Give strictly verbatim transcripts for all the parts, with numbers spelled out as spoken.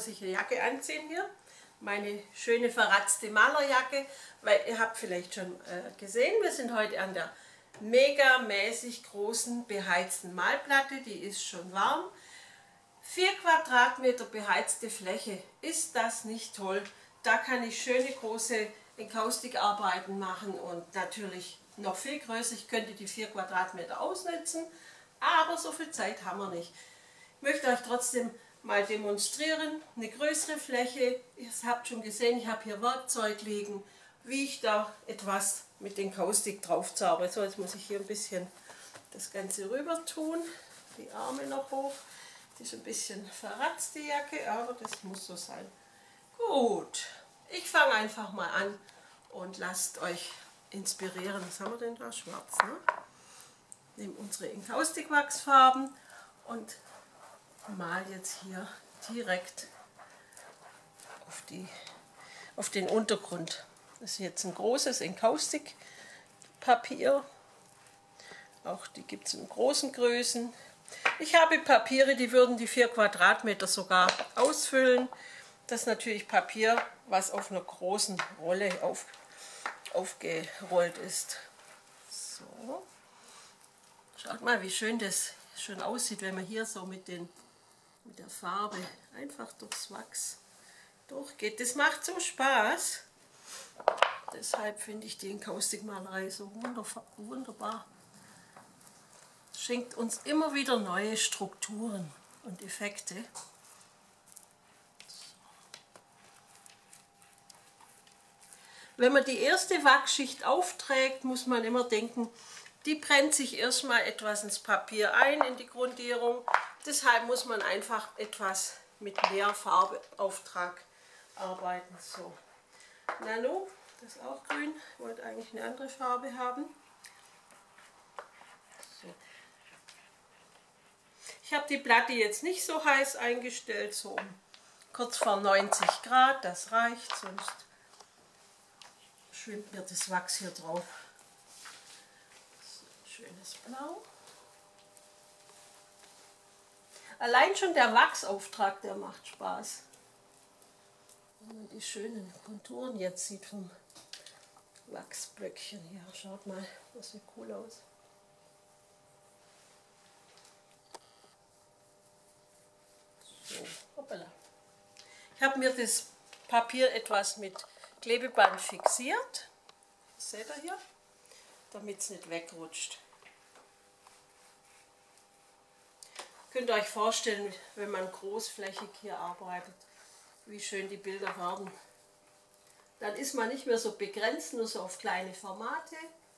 muss ich eine Jacke anziehen hier. Meine schöne verratzte Malerjacke, weil ihr habt vielleicht schon äh, gesehen, wir sind heute an der megamäßig großen beheizten Malplatte, die ist schon warm. vier Quadratmeter beheizte Fläche, ist das nicht toll? Da kann ich schöne große Enkaustikarbeiten machen und natürlich noch viel größer. Ich könnte die vier Quadratmeter ausnutzen, aber so viel Zeit haben wir nicht. Ich möchte euch trotzdem mal demonstrieren, eine größere Fläche. Ihr habt schon gesehen, ich habe hier Werkzeug liegen, wie ich da etwas mit Enkaustik drauf zauber. So, jetzt muss ich hier ein bisschen das Ganze rüber tun, die Arme noch hoch. Die ist ein bisschen verratzt, die Jacke, aber das muss so sein. Gut, ich fange einfach mal an und lasst euch inspirieren. Was haben wir denn da? Schwarz, ne? Nehmen unsere Enkaustikwachsfarben und mal jetzt hier direkt auf, die, auf den Untergrund. Das ist jetzt ein großes Enkaustikpapier. Auch die gibt es in großen Größen. Ich habe Papiere, die würden die vier Quadratmeter sogar ausfüllen. Das ist natürlich Papier, was auf einer großen Rolle auf, aufgerollt ist. So. Schaut mal, wie schön das schon aussieht, wenn man hier so mit den mit der Farbe einfach durchs Wachs durchgeht. Das macht so Spaß. Deshalb finde ich die Enkaustikmalerei so wunderbar. Schenkt uns immer wieder neue Strukturen und Effekte. Wenn man die erste Wachsschicht aufträgt, muss man immer denken, die brennt sich erstmal etwas ins Papier ein, in die Grundierung. Deshalb muss man einfach etwas mit mehr Farbeauftrag arbeiten. So. Nano, das ist auch grün, ich wollte eigentlich eine andere Farbe haben. So. Ich habe die Platte jetzt nicht so heiß eingestellt, so kurz vor neunzig Grad, das reicht, sonst schwimmt mir das Wachs hier drauf. So, schönes Blau. Allein schon der Wachsauftrag, der macht Spaß. Wenn man die schönen Konturen jetzt sieht vom Wachsblöckchen hier. Schaut mal, das sieht cool aus. So, hoppala. Ich habe mir das Papier etwas mit Klebeband fixiert. Das seht ihr hier, damit es nicht wegrutscht. Könnt ihr euch vorstellen, wenn man großflächig hier arbeitet, wie schön die Bilder werden. Dann ist man nicht mehr so begrenzt, nur so auf kleine Formate.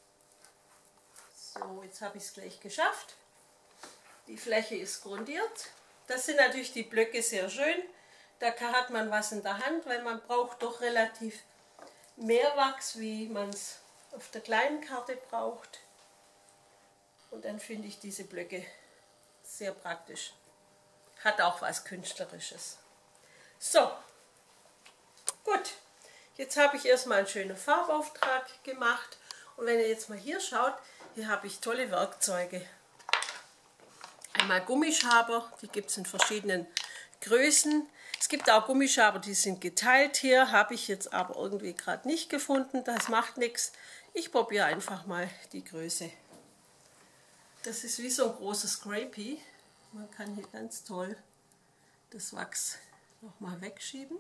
So, jetzt habe ich es gleich geschafft. Die Fläche ist grundiert. Das sind natürlich die Blöcke sehr schön. Da hat man was in der Hand, weil man braucht doch relativ mehr Wachs, wie man es auf der kleinen Karte braucht. Und dann finde ich diese Blöcke sehr praktisch. Hat auch was Künstlerisches. So, gut. Jetzt habe ich erstmal einen schönen Farbauftrag gemacht. Und wenn ihr jetzt mal hier schaut, hier habe ich tolle Werkzeuge. Einmal Gummischaber, die gibt es in verschiedenen Größen. Es gibt auch Gummischaber, die sind geteilt hier, habe ich jetzt aber irgendwie gerade nicht gefunden. Das macht nichts. Ich probiere einfach mal die Größe. Das ist wie so ein großes Scrapie. Man kann hier ganz toll das Wachs nochmal wegschieben.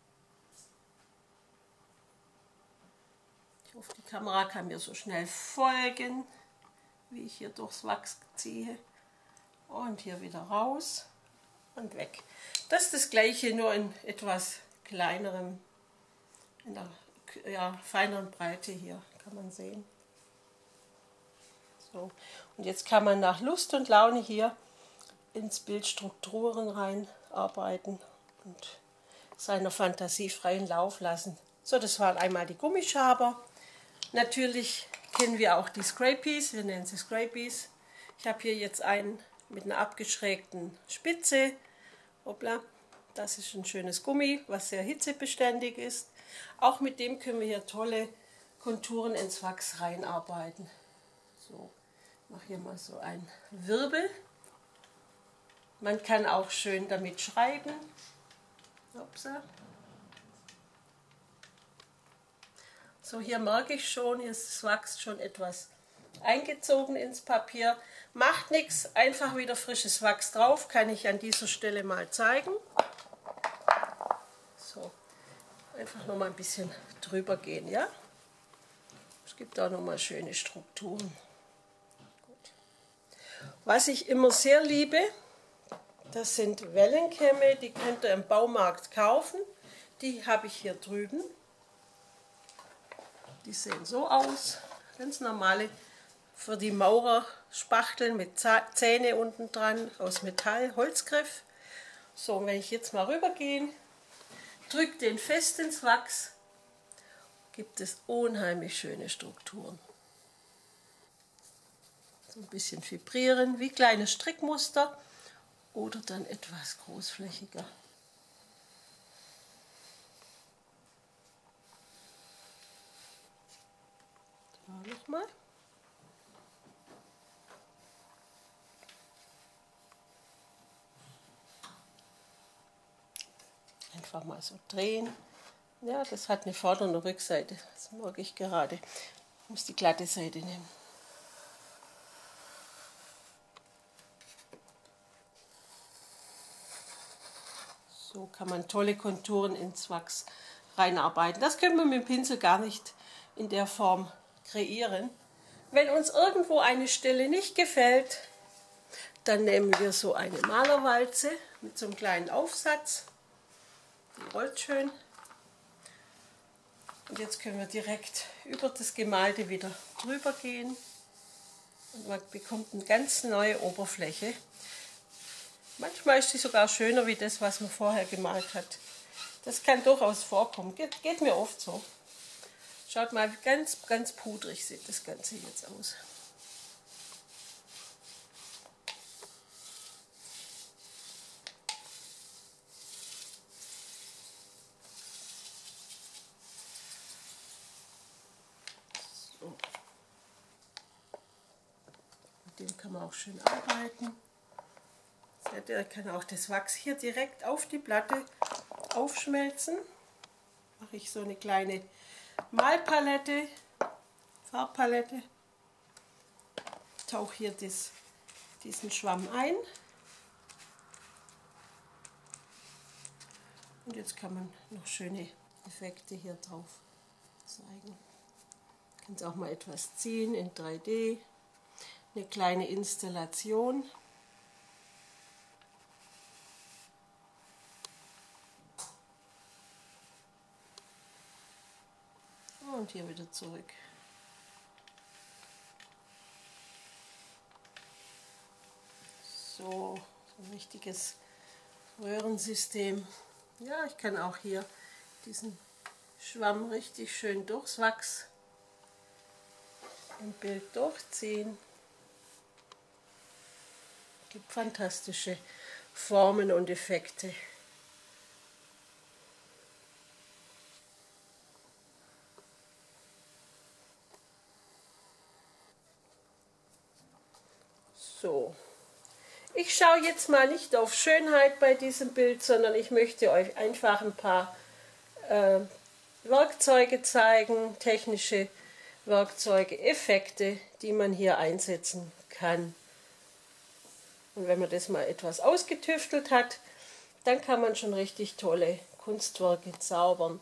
Ich hoffe, die Kamera kann mir so schnell folgen, wie ich hier durchs Wachs ziehe. Und hier wieder raus und weg. Das ist das gleiche, nur in etwas kleinerem, in der ja, feineren Breite hier, kann man sehen. So. Und jetzt kann man nach Lust und Laune hier ins Bild Strukturen reinarbeiten und seiner Fantasie freien Lauf lassen. So, das waren einmal die Gummischaber. Natürlich kennen wir auch die Scrapies, wir nennen sie Scrapies. Ich habe hier jetzt einen mit einer abgeschrägten Spitze. Hoppla, das ist ein schönes Gummi, was sehr hitzebeständig ist. Auch mit dem können wir hier tolle Konturen ins Wachs reinarbeiten. So, ich mache hier mal so einen Wirbel. Man kann auch schön damit schreiben. Upsa. So, hier merke ich schon, hier ist das Wachs schon etwas eingezogen ins Papier. Macht nichts, einfach wieder frisches Wachs drauf, kann ich an dieser Stelle mal zeigen. So, einfach noch mal ein bisschen drüber gehen, ja. Es gibt auch noch mal schöne Strukturen. Gut. Was ich immer sehr liebe, das sind Wellenkämme, die könnt ihr im Baumarkt kaufen. Die habe ich hier drüben. Die sehen so aus, ganz normale, für die Maurer Spachteln mit Zähne unten dran, aus Metall, Holzgriff. So, und wenn ich jetzt mal rübergehe, drücke den fest ins Wachs, gibt es unheimlich schöne Strukturen. So ein bisschen vibrieren, wie kleine Strickmuster oder dann etwas großflächiger. Da nochmal. Einfach mal so drehen. Ja, das hat eine Vorder- und eine Rückseite. Das mag ich gerade. Ich muss die glatte Seite nehmen. So kann man tolle Konturen ins Wachs reinarbeiten. Das können wir mit dem Pinsel gar nicht in der Form kreieren. Wenn uns irgendwo eine Stelle nicht gefällt, dann nehmen wir so eine Malerwalze mit so einem kleinen Aufsatz. Die rollt schön. Und jetzt können wir direkt über das Gemalte wieder drüber gehen. Und man bekommt eine ganz neue Oberfläche. Manchmal ist sie sogar schöner wie das, was man vorher gemalt hat. Das kann durchaus vorkommen. Geht, geht mir oft so. Schaut mal, ganz, ganz pudrig sieht das Ganze jetzt aus. So. Mit dem kann man auch schön arbeiten. Seht ihr, kann auch das Wachs hier direkt auf die Platte aufschmelzen. Mache ich so eine kleine Malpalette, Farbpalette. Tauche hier das, diesen Schwamm ein. Und jetzt kann man noch schöne Effekte hier drauf zeigen. Kann es auch mal etwas ziehen in drei D. Eine kleine Installation. Und hier wieder zurück. So, so ein richtiges Röhrensystem. Ja, ich kann auch hier diesen Schwamm richtig schön durchs Wachs im Bild durchziehen. Es gibt fantastische Formen und Effekte. So, ich schaue jetzt mal nicht auf Schönheit bei diesem Bild, sondern ich möchte euch einfach ein paar äh, Werkzeuge zeigen, technische Werkzeuge, Effekte, die man hier einsetzen kann. Und wenn man das mal etwas ausgetüftelt hat, dann kann man schon richtig tolle Kunstwerke zaubern.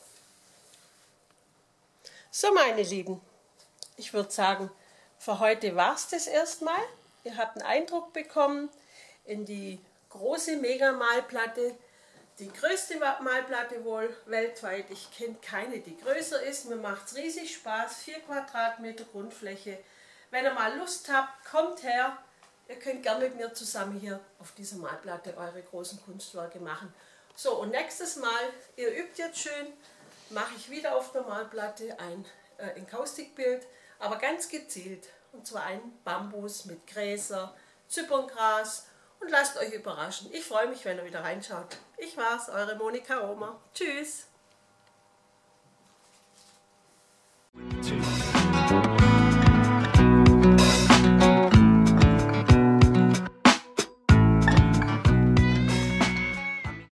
So, meine Lieben, ich würde sagen, für heute war es das erstmal. Ihr habt einen Eindruck bekommen in die große Mega-Malplatte, die größte Malplatte wohl weltweit. Ich kenne keine, die größer ist. Mir macht es riesig Spaß. vier Quadratmeter Grundfläche. Wenn ihr mal Lust habt, kommt her. Ihr könnt gerne mit mir zusammen hier auf dieser Malplatte eure großen Kunstwerke machen. So, und nächstes Mal, ihr übt jetzt schön, mache ich wieder auf der Malplatte ein äh, Enkaustikbild, aber ganz gezielt. Und zwar ein Bambus mit Gräser, Zyperngras, und lasst euch überraschen. Ich freue mich, wenn ihr wieder reinschaut. Ich war's, eure Monika Ohmer. Tschüss!